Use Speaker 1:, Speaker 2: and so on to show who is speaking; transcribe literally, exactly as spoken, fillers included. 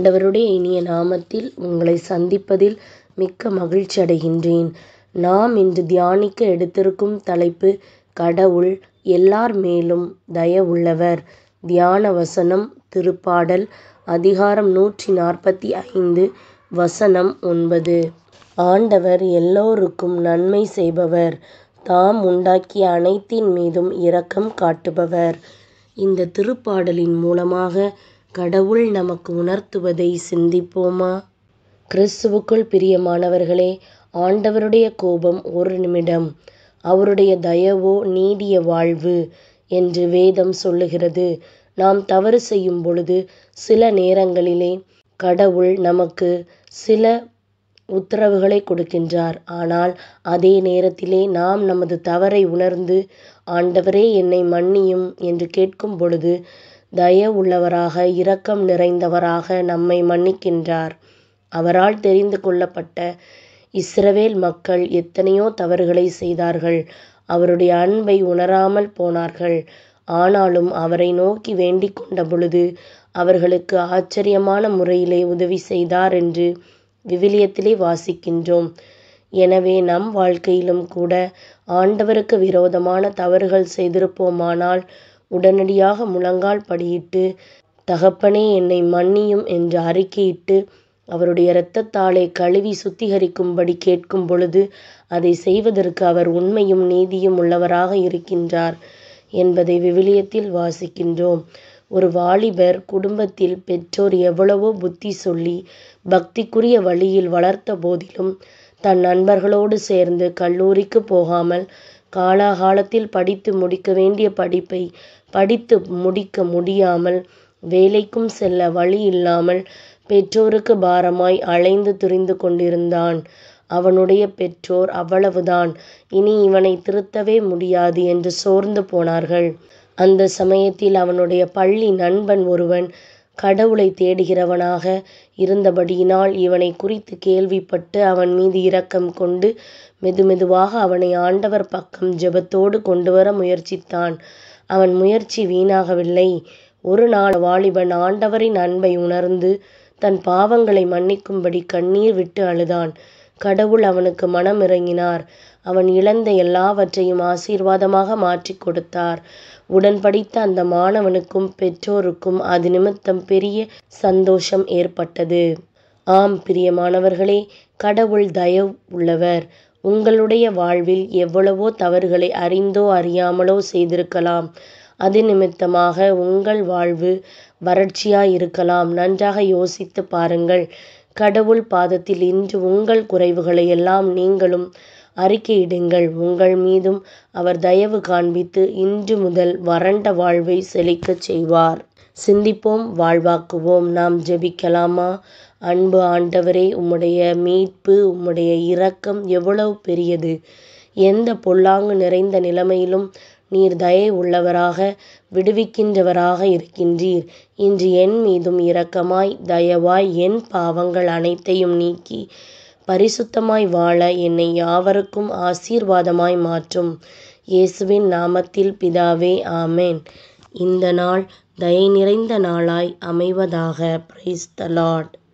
Speaker 1: ஆண்டவருடைய இனிய நாமத்தில் உங்களை சந்திப்பதில் மிக்க மகிழ்ச்சி அடைகின்றேன். நாம் இன்று தியானிக்க எடுத்திருக்கும் தலைப்பு கடவுள் எல்லார் மேலும் தயவுள்ளவர். தியான வசனம் திருப்பாடல் அதிகாரம் நூற்றி நாற்பத்தி ஐந்து வசனம் ஒன்பது. ஆண்டவர் எல்லோருக்கும் நன்மை செய்பவர், தாம் உண்டாக்கிய அனைத்தின் மீதும் இரக்கம் காட்டுபவர். இந்த திருப்பாடலின் மூலமாக கடவுள் நமக்கு உணர்த்துவதை சிந்திப்போமா? கிறிஸ்துவுக்குள் பிரியமானவர்களே, ஆண்டவருடைய கோபம் ஒரு நிமிடம், அவருடைய தயவோ நீடிய வாழ்வு என்று வேதம் சொல்லுகிறது. நாம் தவறு செய்யும் பொழுது சில நேரங்களிலே கடவுள் நமக்கு சில உத்தரவுகளை கொடுக்கின்றார். ஆனால் அதே நேரத்திலே நாம் நமது தவறை உணர்ந்து ஆண்டவரே என்னை மன்னியும் என்று கேட்கும் பொழுது தயவுள்ளவராக இரக்கம் நிறைந்தவராக நம்மை மன்னிக்கின்றார். அவரால் தெரிந்து கொள்ளப்பட்ட இஸ்ரவேல் மக்கள் எத்தனையோ தவறுகளை செய்தார்கள். அவருடைய அன்பை உணராமல் போனார்கள். ஆனாலும் அவரை நோக்கி வேண்டிக் கொண்ட பொழுது அவர்களுக்கு ஆச்சரியமான முறையிலே உதவி செய்தார் என்று விவிலியத்திலே வாசிக்கின்றோம். எனவே நம் வாழ்க்கையிலும் கூட ஆண்டவருக்கு விரோதமான தவறுகள் செய்திருப்போமானால் உடனடியாக முழங்கால் படியிட்டு தகப்பனே என்னை மன்னியும் என்று அறிக்கையிட்டு அவருடைய இரத்தத்தாலே கழுவி சுத்திகரிக்கும்படி கேட்கும் பொழுது அதை செய்வதற்கு அவர் உண்மையும் நீதியும் உள்ளவராக இருக்கின்றார் என்பதை விவிலியத்தில் வாசிக்கின்றோம். ஒரு வாலிபர் குடும்பத்தில் பெற்றோர் எவ்வளவோ புத்தி சொல்லி பக்திக்குரிய வழியில் வளர்த்த போதிலும் தன் நண்பர்களோடு சேர்ந்து கல்லூரிக்கு போகாமல் காலாகாலத்தில் படித்து முடிக்க வேண்டிய படிப்பை படித்து முடிக்க முடியாமல் வேலைக்கும் செல்ல வழி இல்லாமல் பெற்றோருக்கு பாரமாய் அலைந்து திரிந்து கொண்டிருந்தான். அவனுடைய பெற்றோர் அவ்வளவுதான், இனி இவனை திருத்தவே முடியாது என்று சோர்ந்து போனார்கள். அந்த சமயத்தில் அவனுடைய பள்ளி நண்பன் ஒருவன் கடவுளை தேடுகிறவனாக இருந்தபடியினால் இவனை குறித்து கேள்விப்பட்டு அவன் மீது இரக்கம் கொண்டு மெதுமெதுவாக அவனை ஆண்டவர் பக்கம் ஜெபத்தோடு கொண்டு வர முயற்சித்தான். அவன் முயற்சி வீணாகவில்லை. ஒரு நாள் வாலிபன் ஆண்டவரின் அன்பை உணர்ந்து தன் பாவங்களை மன்னிக்கும்படி கண்ணீர் விட்டு அழுதான். கடவுள் அவனுக்கு மனம் இறங்கினார். அவன் இழந்த எல்லாவற்றையும் ஆசீர்வாதமாக மாற்றி கொடுத்தார். உடன் படித்த அந்த மாணவனுக்கும் பெற்றோருக்கும் அது நிமித்தம் பெரிய சந்தோஷம் ஏற்பட்டது. ஆம் பிரியமானவர்களே, கடவுள் தயவு உள்ளவர். உங்களுடைய வாழ்வில் எவ்வளவோ தவறுகளை அறிந்தோ அறியாமலோ செய்திருக்கலாம். அது நிமித்தமாக உங்கள் வாழ்வு வறட்சியாய் இருக்கலாம். நன்றாக யோசித்து பாருங்கள். கடவுள் பாதத்தில் இன்று உங்கள் குறைவுகளை எல்லாம் நீங்களும் அறிக்கையிடுங்கள். உங்கள் மீதும் அவர் தயவு காண்பித்து இன்று முதல் வறண்ட வாழ்வை செழிக்கச் செய்வார். சிந்திப்போம், வாழ்வாக்குவோம். நாம் ஜெபிக்கலாமா? அன்பு ஆண்டவரே, உம்முடைய மீட்பு, உம்முடைய இரக்கம் எவ்வளவு பெரியது. எந்த பொல்லாங்கு நிறைந்த நிலைமையிலும் நீர் தயை உள்ளவராக விடுவிக்கின்றவராக இருக்கின்றீர். இன்று என் மீதும் இரக்கமாய் தயவாய் என் பாவங்கள் அனைத்தையும் நீக்கி பரிசுத்தமாய் வாழ என்னை யாவருக்கும் ஆசீர்வாதமாய் மாற்றும். இயேசுவின் நாமத்தில் பிதாவே, ஆமேன். இந்த நாள் தயை நிறைந்த நாளாய் அமைவதாக. Praise the Lord.